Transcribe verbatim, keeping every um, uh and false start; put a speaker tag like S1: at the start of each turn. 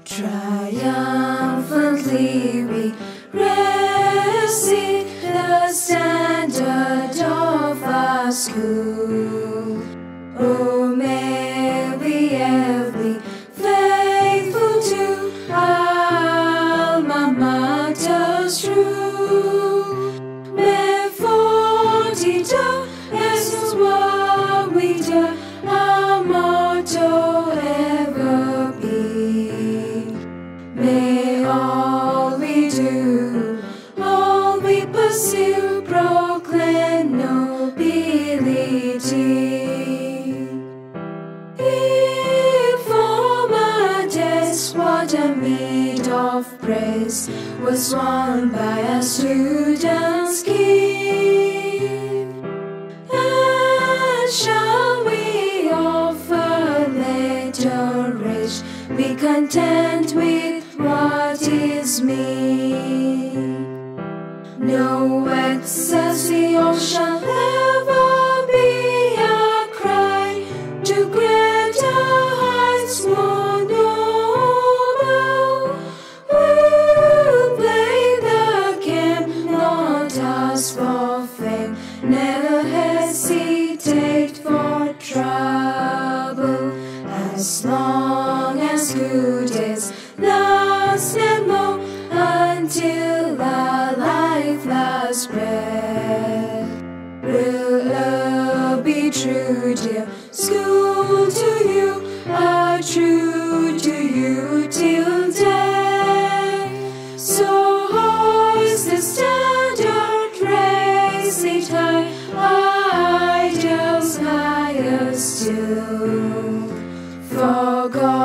S1: Triumphantly we receive the standard of our school. Oh, may we ever be faithful to our alma mater's rule. May fortitude is what we do, our motto ever be. May all we do, all we pursue, proclaim nobility. In former days, what a meed of praise was won by our students' give. And shall we offer later age, be content with what is mean? No excelsior shall ever be our cry, to greater heights more noble. We'll play the game, not ask for fame, never hesitate for trouble. As long as good days last and more, until our life last breath, will be true, dear school, to you, are true to you till death. So hoist the standard, raise it high, our ideals higher still. For God